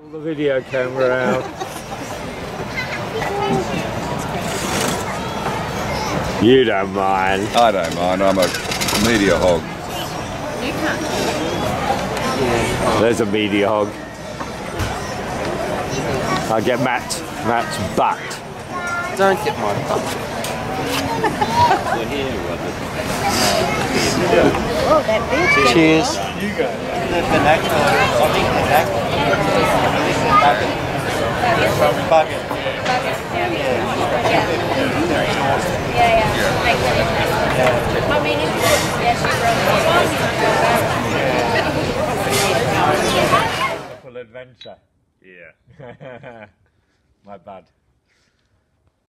Pull the video camera out. You don't mind. I don't mind, I'm a media hog. You can't. There's a media hog. I'll get Matt's butt. Don't get my butt. Oh, that bitch. Cheers. You go. The next one, I think the next one. Bucket. Yeah. I mean, it's good. Yes, you Full adventure. Yeah. My bad.